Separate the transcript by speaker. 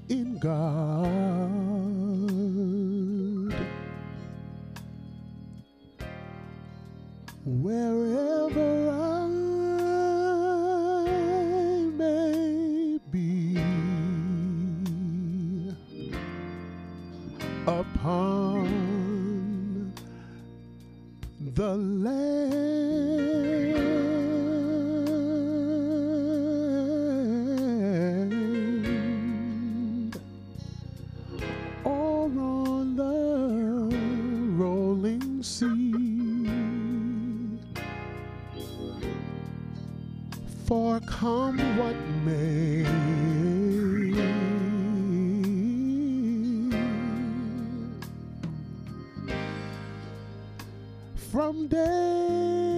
Speaker 1: in God. Wherever I may be upon the land or on the rolling sea. For come what may, from day